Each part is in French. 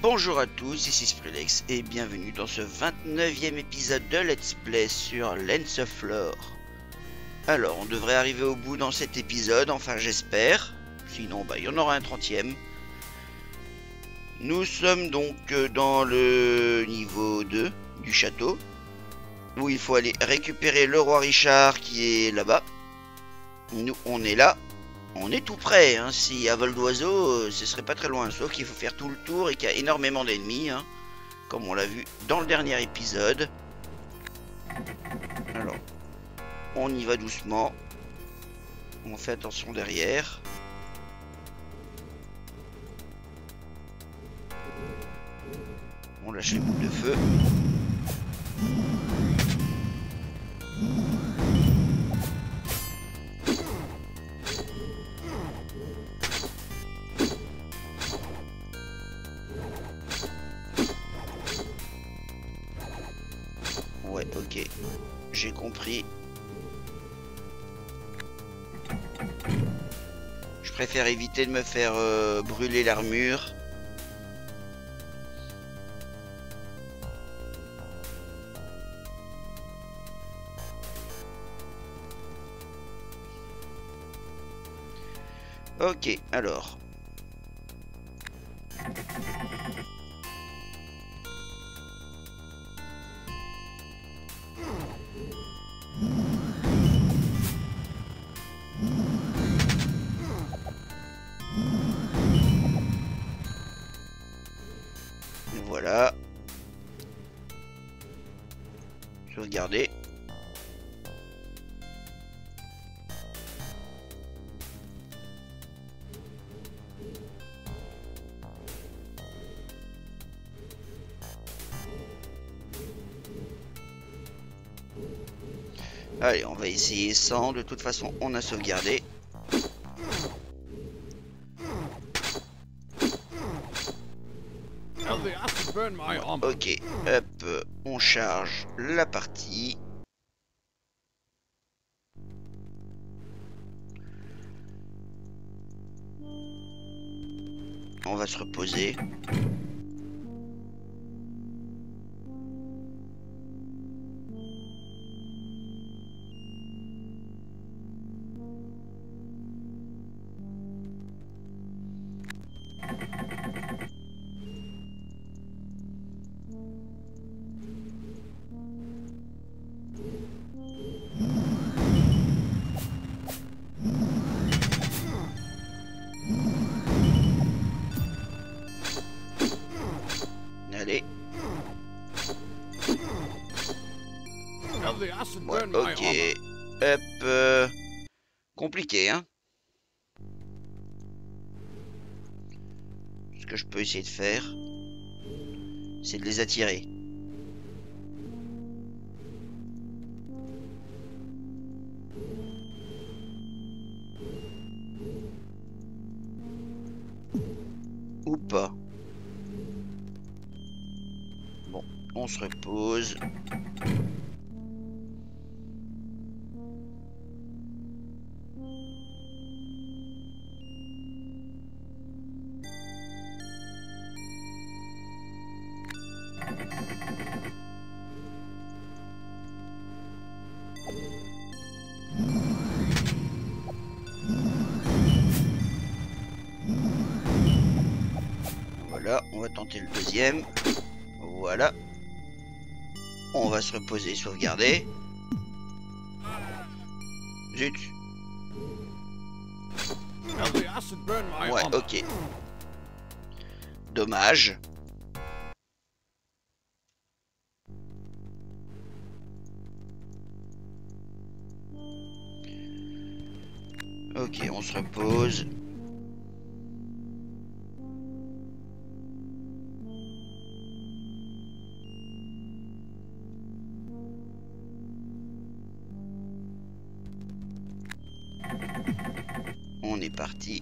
Bonjour à tous, ici Sprilex et bienvenue dans ce 29e épisode de Let's Play sur Lens of Lore. Alors, on devrait arriver au bout dans cet épisode, enfin j'espère, sinon il y en aura un 30e. Nous sommes donc dans le niveau 2 du château, où il faut aller récupérer le roi Richard qui est là-bas. Nous, on est là. On est tout près, hein. Si à vol d'oiseau, ce serait pas très loin, sauf qu'il faut faire tout le tour et qu'il y a énormément d'ennemis, hein, comme on l'a vu dans le dernier épisode. Alors, on y va doucement. On fait attention derrière. On lâche les boules de feu. Ouais, ok. J'ai compris. Je préfère éviter de me faire brûler l'armure. Ok, alors. Voilà. Sauvegarder. Allez, on va essayer sans. De toute façon, on a sauvegardé. Ok, hop, on charge la partie. On va se reposer. Allez. Ouais, ok. Hop. Compliqué, hein. Ce que je peux essayer de faire, c'est de les attirer. Ou pas. Bon, on se repose. Voilà, on va tenter le deuxième. Voilà. On va se reposer, sauvegarder. Zut. Ouais, ok. Dommage. Ok, on se repose. On est parti.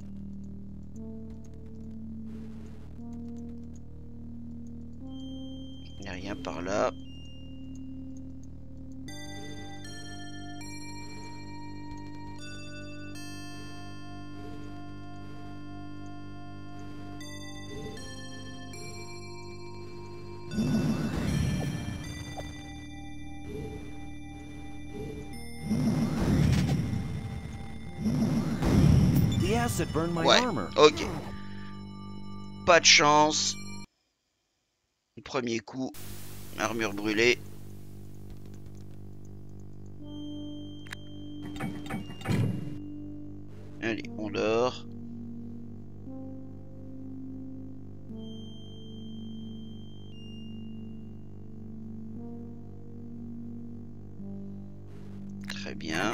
Il n'y a rien par là. acid burned my Ouais, armor. ok. Pas de chance. Premier coup, armure brûlée. Allez, on dort. Très bien.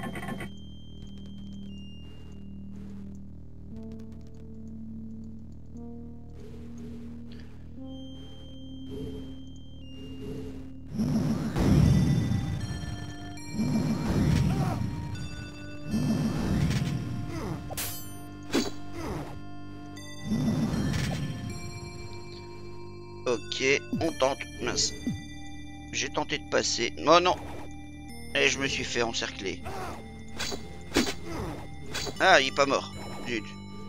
Ok, on tente. Mince. J'ai tenté de passer. Oh non. Et je me suis fait encercler. Ah, il est pas mort. Zut.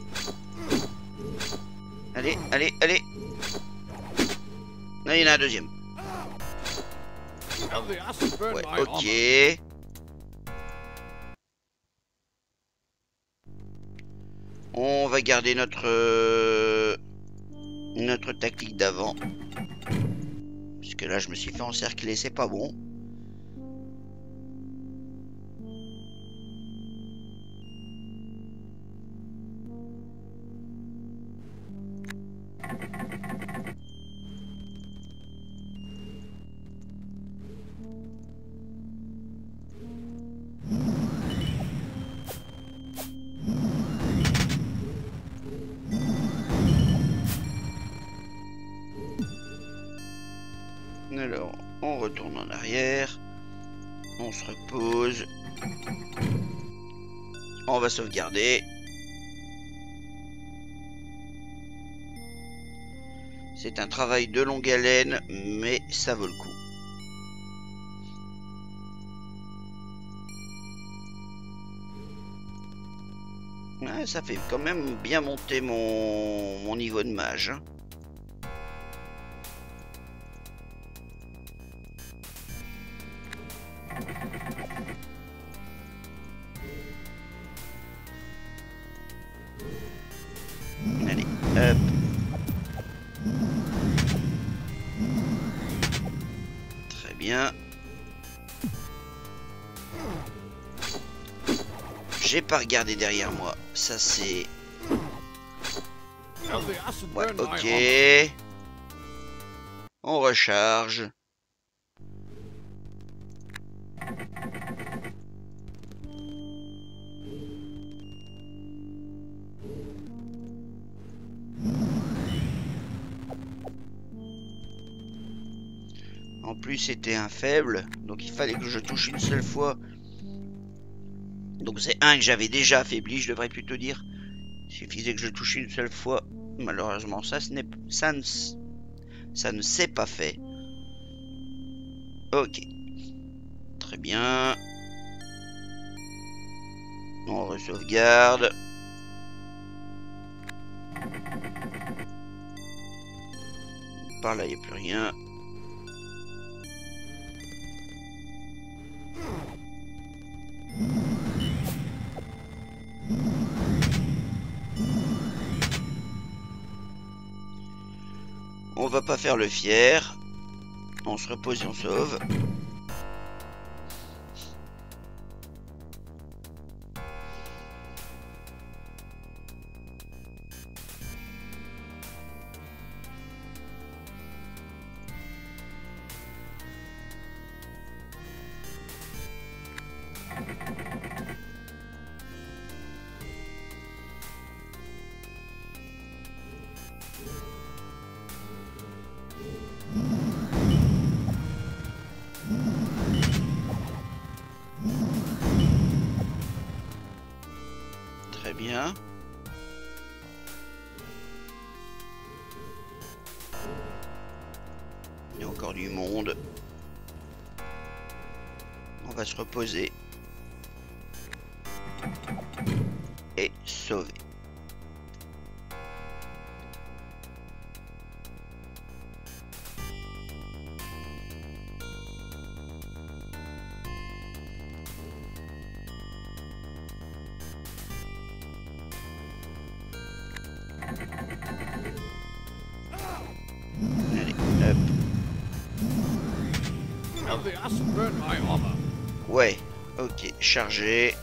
Allez, allez, allez. Là, il y en a un deuxième. Ouais, ok. On va garder notre tactique d'avant. Parce que là, je me suis fait encercler, c'est pas bon. Alors, on retourne en arrière. On se repose. On va sauvegarder. C'est un travail de longue haleine, mais ça vaut le coup. Ouais, ça fait quand même bien monter mon niveau de mage. Allez, hop. Très bien. J'ai pas regardé derrière moi. Ça c'est... Ouais, ok. On recharge. En plus c'était un faible, donc il fallait que je touche une seule fois. Donc c'est un que j'avais déjà affaibli, je devrais plutôt dire. Il suffisait que je touche une seule fois. Malheureusement ça ne s'est pas fait. Ok. Très bien. On re-sauvegarde. Par là il n'y a plus rien. On va pas faire le fier. On se repose et on sauve. Très bien. Il y a encore du monde. On va se reposer. Et sauver. Allez, hop. Ouais, ok, chargé.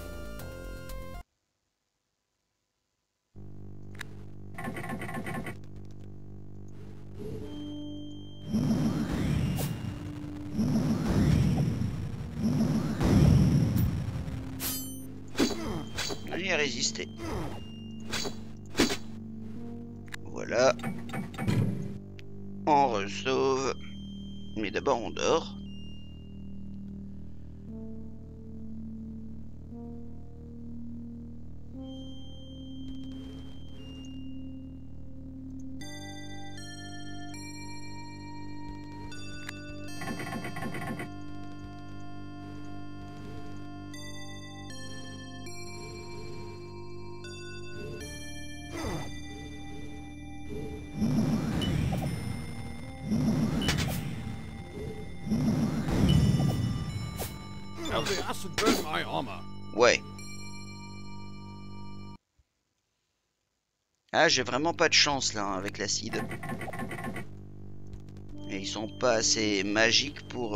Il a résisté. Voilà. On ressauve. Mais d'abord on dort. Ouais. Ah, j'ai vraiment pas de chance là hein, avec l'acide. Et ils sont pas assez magiques pour...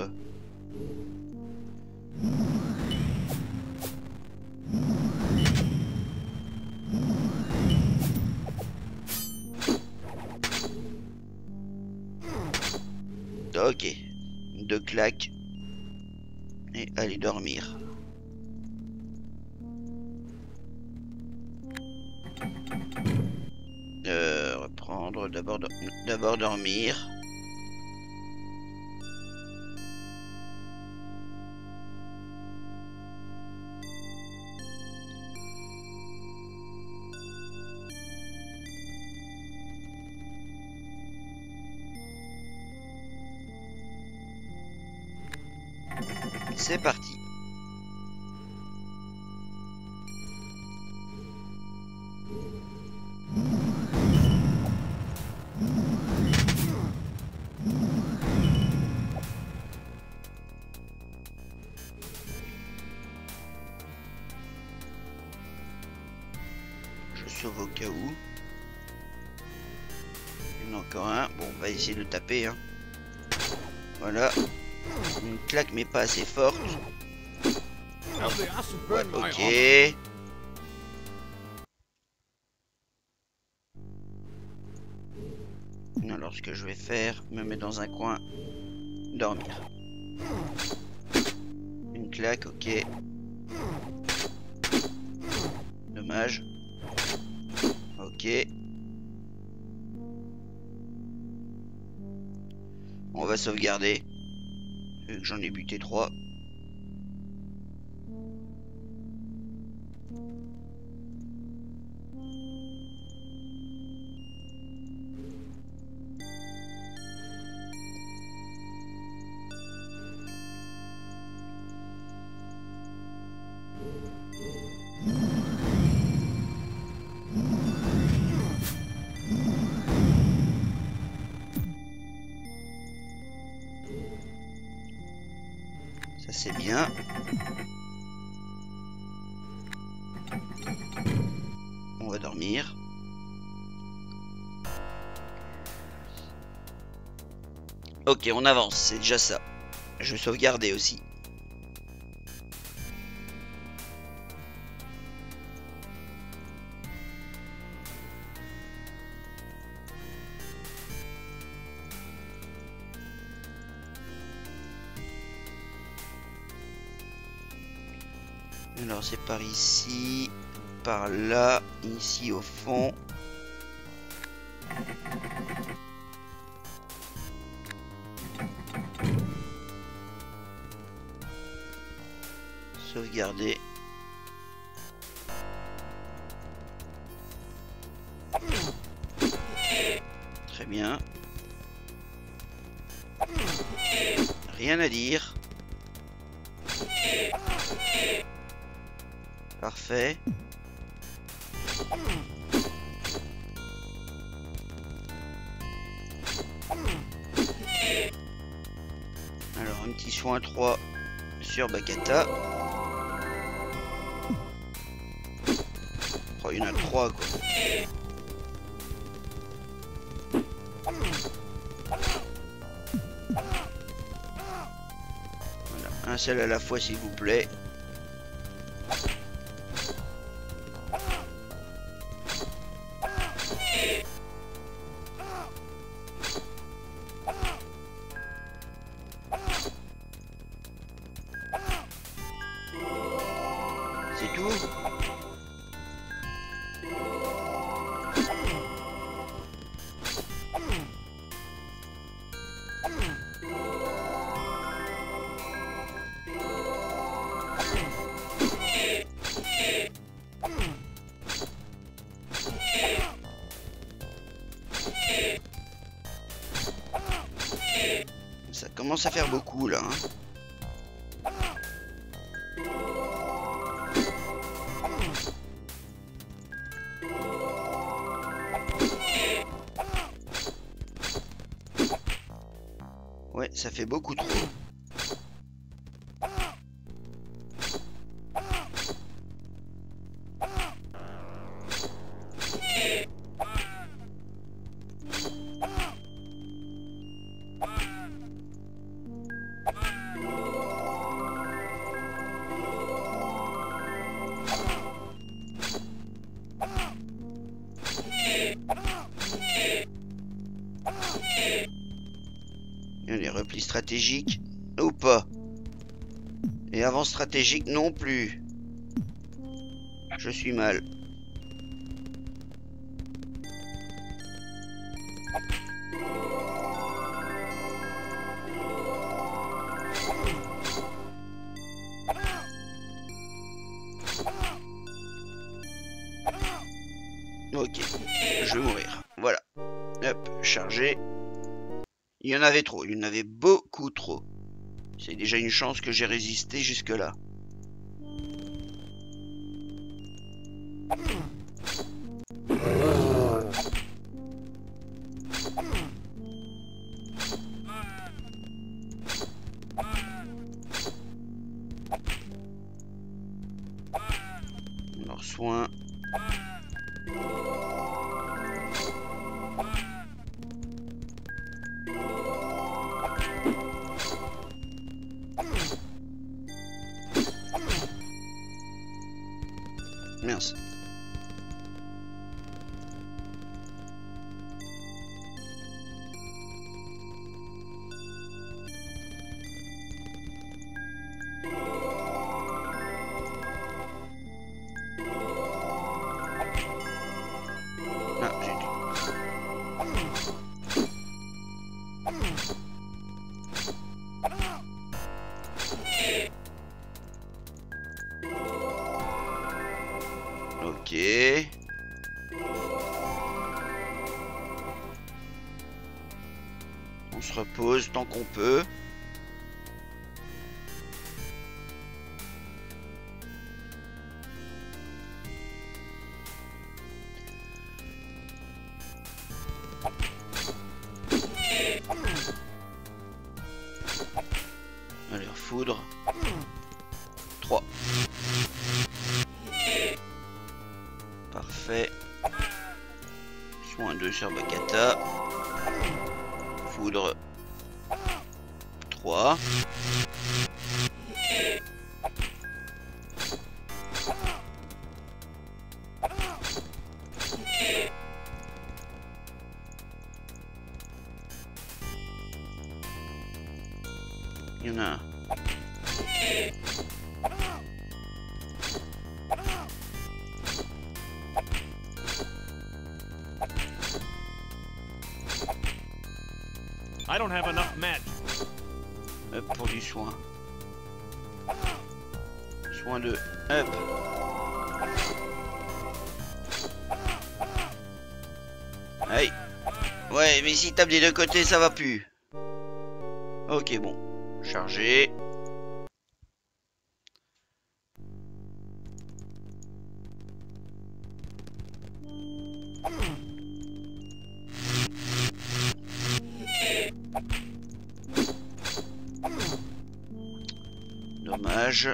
Ok. 2 claques. Et aller dormir. Reprendre, d'abord dormir. C'est parti. Je sauve au cas où. Il y en a encore un. Bon, on va essayer de le taper. Hein. Voilà. Une claque mais pas assez forte. Ouais, ok. Alors ce que je vais faire, me mettre dans un coin, dormir. Une claque, ok. Dommage. Ok. On va sauvegarder. Vu que j'en ai buté 3. Ça c'est bien. On va dormir. Ok, on avance, c'est déjà ça. Je vais sauvegarder aussi. Alors c'est par ici, par là, ici au fond. Sauvegarder. Très bien. Rien à dire. Parfait. Alors un petit soin 3 sur Bakata. Oh, il y en a 3 quoi. Voilà, un seul à la fois s'il vous plaît. C'est tout? Ça commence à faire beaucoup là, hein. Ouais, ça fait beaucoup trop. Les replis stratégiques ou pas. Et avant stratégique non plus. Je suis mal. Ok, je vais mourir. Voilà. Hop, chargé. Il y en avait trop, il y en avait beaucoup trop. C'est déjà une chance que j'ai résisté jusque-là. Alors, soin. Mince. Ah, zut. Ok. On se repose tant qu'on peut. Allez, foudre. 3. Parfait. Soin 2 sur Bakata. Foudre. 3. Il y en a un. I don't have enough match. Hop, pour du soin. Soin 2. Hop. Aïe. Ouais, mais s'il tape des deux côtés, ça va plus. Ok, bon. Chargé. Dommage.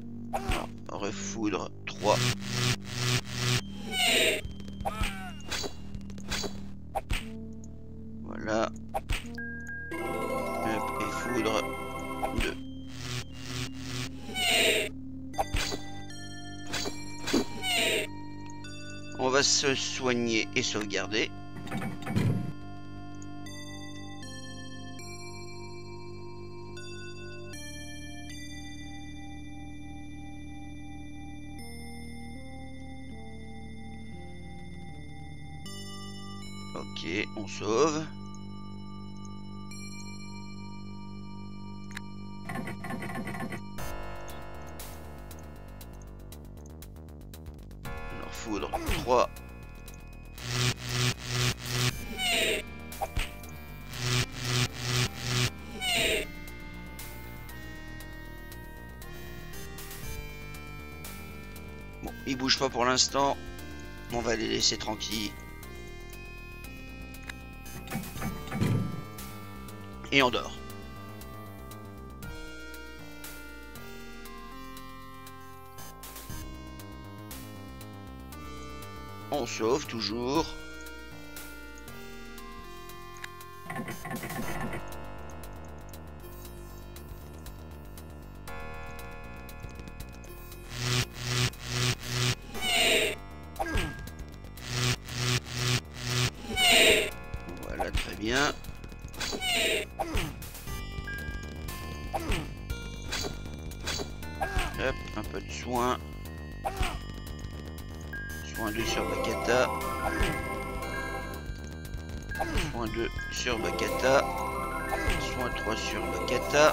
Alors, refoudre 3. Voilà. Hop, et foudre 2. On va se soigner et sauvegarder. Ok, on sauve. Alors foudre 3. Bon, ils bougent pas pour l'instant. On va les laisser tranquilles. Et on dort. On sauve toujours. Voilà, très bien. Hop, un peu de soin. Soin 2 sur Bakata. Soin 2 sur Bakata. Soin 3 sur Bakata.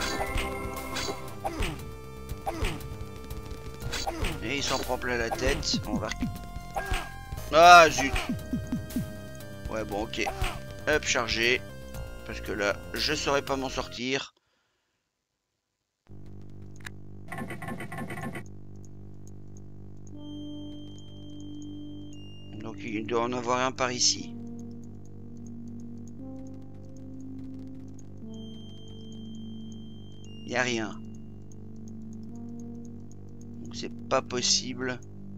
Et il s'en prend plein la tête. On va... Ah zut. Ouais bon ok. Hop, chargé. Parce que là, je saurais pas m'en sortir. Donc il doit en avoir un par ici. Il n'y a rien. Donc c'est pas possible.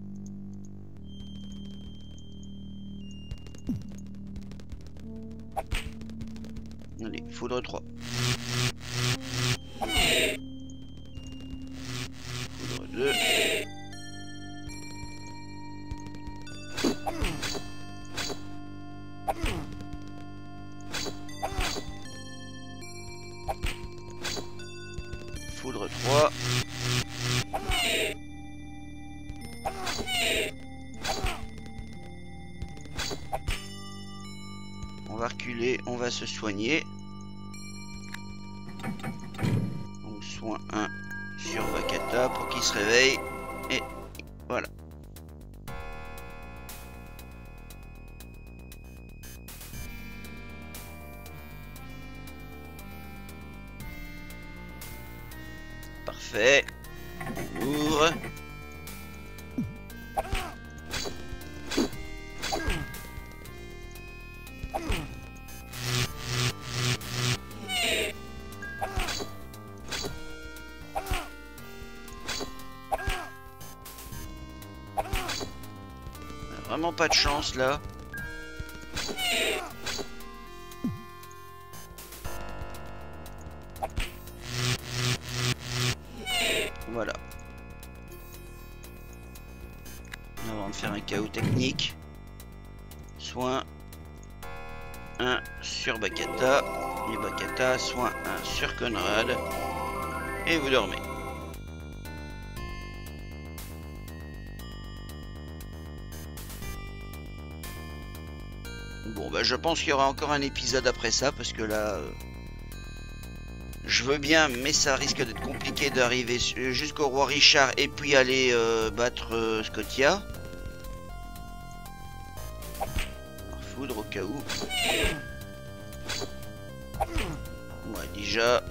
Allez, foudre 3. Foudre 2. Foudre 3. On va reculer, on va se soigner. Donc soin 1 sur Bakata pour qu'il se réveille. Et voilà. Parfait. On ouvre. Vraiment pas de chance là. Voilà. Avant de faire un chaos technique. Soin 1 sur Bakata. Et Bakata, soin 1 sur Conrad. Et vous dormez. Bon bah je pense qu'il y aura encore un épisode après ça parce que là je veux bien mais ça risque d'être compliqué d'arriver jusqu'au roi Richard et puis aller battre Scotia. Alors, foudre au cas où. Ouais déjà.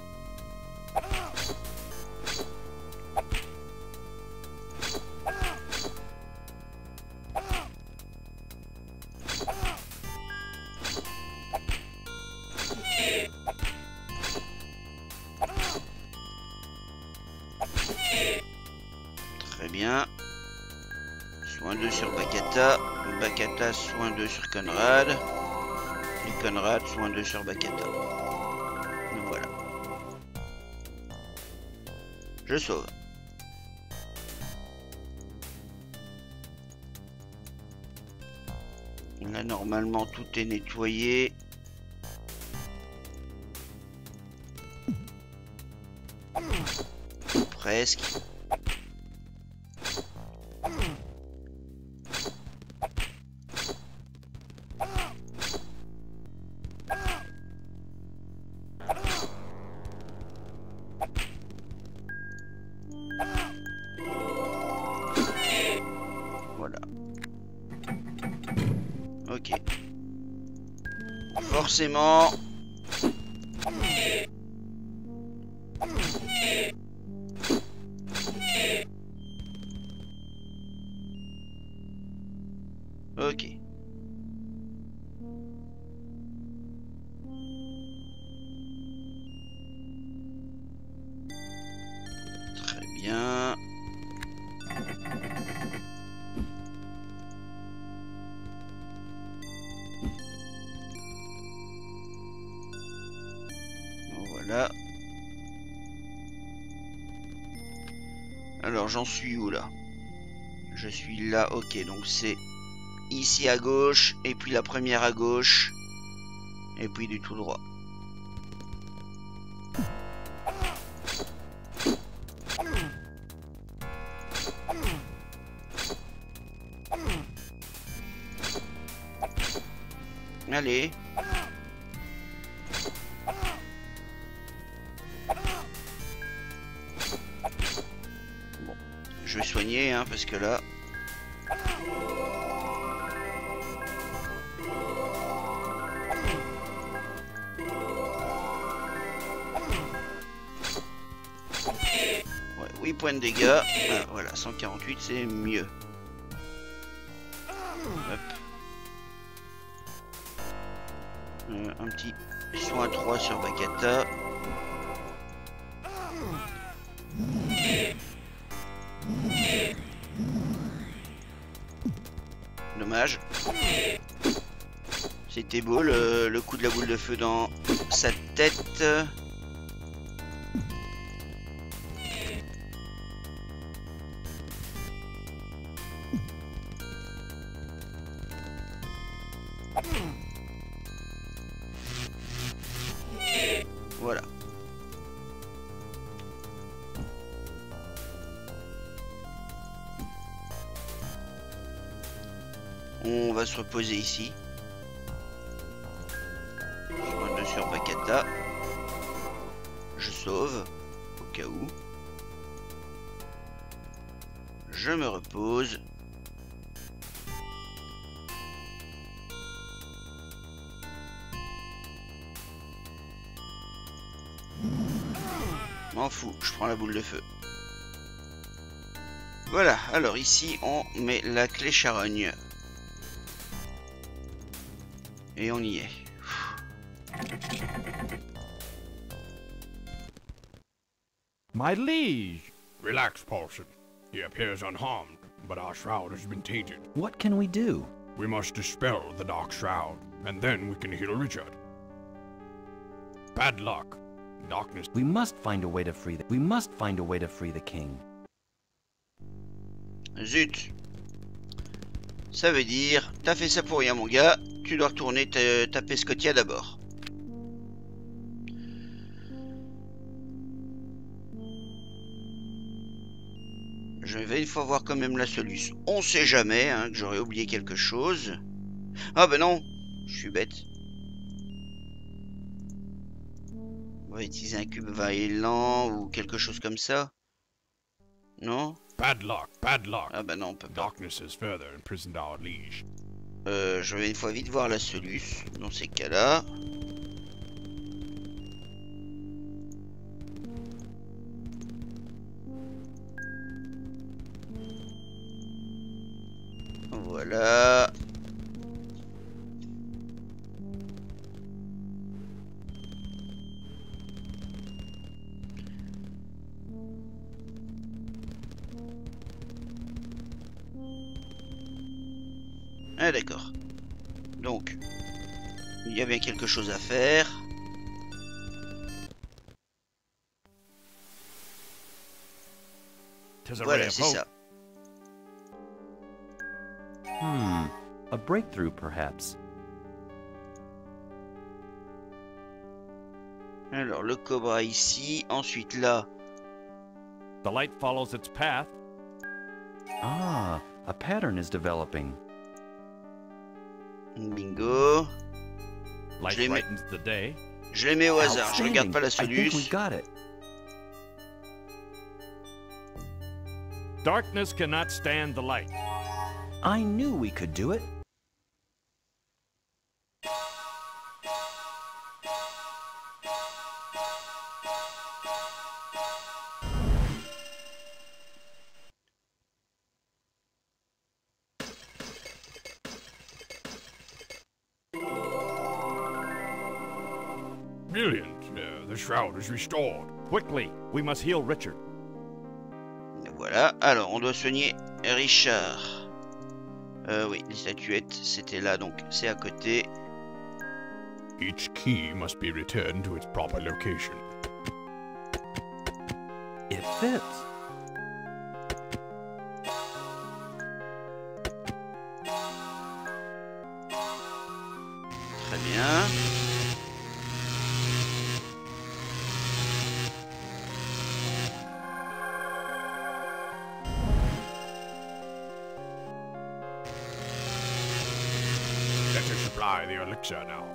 Très bien. Soin 2 sur Bakata. Bakata, soin 2 sur Conrad. Les Conrad sont un 2 sur Bakata. Donc voilà. Je sauve. Là, normalement, tout est nettoyé. Presque. Voilà. Ok. Forcément. Ok. Très bien. Voilà. Alors j'en suis où là? Je suis là, ok, donc c'est ici à gauche, et puis la première à gauche, et puis du tout droit. Allez. Bon, je vais soigner, hein, parce que là... Ouais, 8 points de dégâts. Ah, voilà, 148, c'est mieux. Hop. Un petit soin 3 sur Bakata. Dommage. C'était beau le coup de la boule de feu dans sa tête. Voilà. On va se reposer ici. Soin 2 sur Bakata. Je sauve, au cas où. Je me repose. M'en fous, je prends la boule de feu. Voilà, alors ici on met la clé charogne. Et on y est. My liege! Relax, Paulson. He appears unharmed, but our shroud has been tainted. What can we do? We must dispel the Dark Shroud, and then we can heal Richard. Bad luck. Darkness. We must find a way to free the king. Zut. Ça veut dire, t'as fait ça pour rien mon gars, tu dois retourner taper Scotia d'abord. Je vais une fois voir quand même la solution. On sait jamais, hein, que j'aurais oublié quelque chose. Ah ben non, je suis bête. On va utiliser un cube vaillant ou quelque chose comme ça. Non? Bad luck, bad luck. Ah bah non, on peut pas. Darkness has further imprisoned our liege. Je vais une fois vite voir la solution dans ces cas-là. Voilà. Ah d'accord. Donc, Il y a bien quelque chose à faire. Voilà, c'est ça. A breakthrough, perhaps. Alors, le cobra ici. Ensuite, là. The light follows its path. Ah, a pattern is developing. Bingo. Light brightens the day. Je les mets au hasard. Je regarde pas la I think solution. we got it. Darkness cannot stand the light. I knew we could do it. Brilliant. The shroud is restored. Quickly, we must heal Richard. Voilà. Alors, on doit soigner Richard. Oui, les statuettes, c'était là, donc c'est à côté. Each key must be returned to its proper location. It fits. Très bien. Let us supply the elixir now.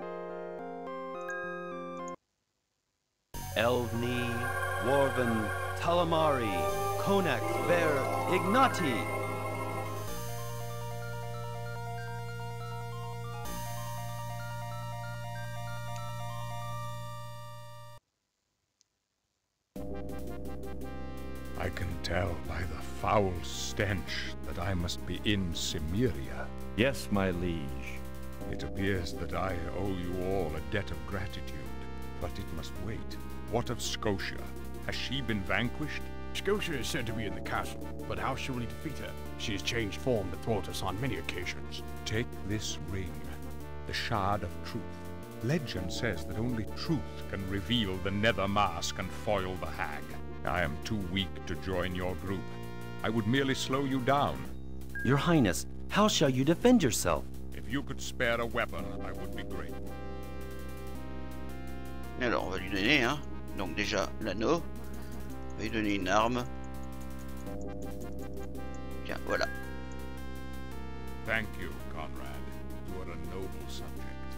Elvni, Worven, Talamari, Konak, Ver, Ignati. I can tell by the foul stench that I must be in Cimmeria. Yes, my liege. It appears that I owe you all a debt of gratitude, but it must wait. What of Scotia? Has she been vanquished? Scotia is said to be in the castle, but how shall we defeat her? She has changed form to thwart us on many occasions. Take this ring, the Shard of Truth. Legend says that only truth can reveal the Nether Mask and foil the Hag. I am too weak to join your group. I would merely slow you down. Your Highness, how shall you defend yourself? If you could spare a weapon, I would be grateful. Alors, on va lui donner, hein. Donc déjà, l'anneau. On va lui donner une arme. Tiens, voilà. Thank you, Conrad. You are a noble subject.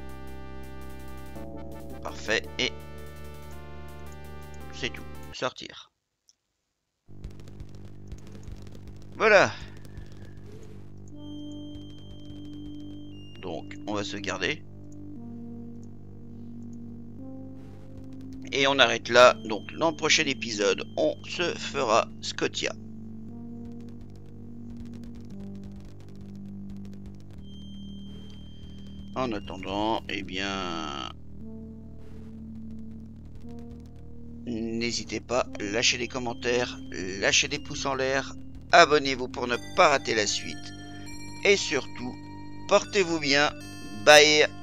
Parfait. Et c'est tout. Sortir. Voilà. Donc, on va se garder. Et on arrête là. Donc, dans le prochain épisode, on se fera Scotia. En attendant, eh bien... n'hésitez pas, lâchez des commentaires, lâchez des pouces en l'air, abonnez-vous pour ne pas rater la suite. Et surtout, portez-vous bien. Bye.